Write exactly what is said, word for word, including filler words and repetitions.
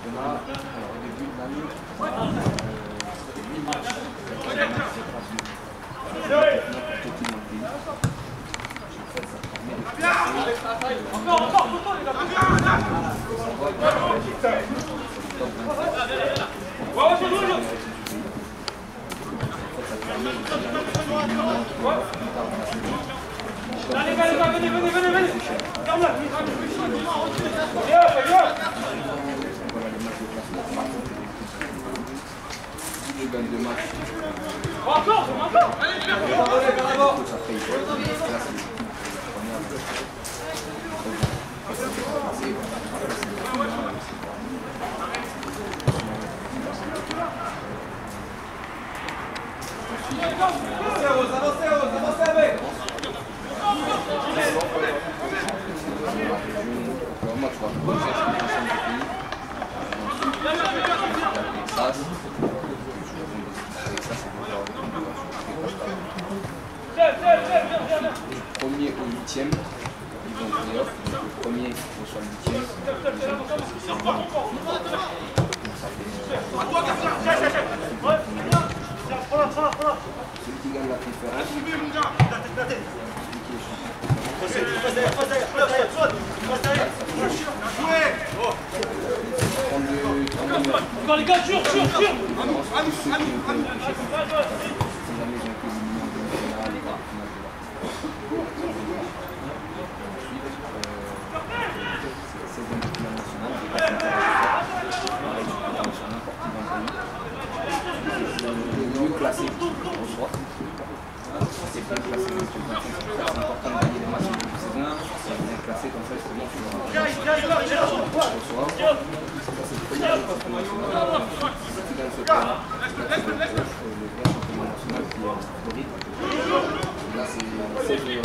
championnat, alors, au début de l'année, on a huit matchs. Encore, encore, encore, les gars. Allez, allez, venez, venez, venez, venez. Ferme-la. Viens, viens. Ils gagnent deux matchs. Encore, encore. Allez, viens, viens. Avancez, avancez, avancez avec. Moi, tu vois, comme ça, c'est une question de pays. Ça, c'est du premier au huitième, ils vont au playoff. Le premier reçoit le huitième. Celui qui gagne la conférence, celui qui est Encore les gars, jure, jure, jure. classé au soir. C'est bien classé, c'est important de gagner les matchs de saison. C'est bien classé comme ça, c'est bon. Au soir. Ça, c'est le premier international. Si dans ce cas-là, le grand championnat national qui est en Floride. Là, c'est seize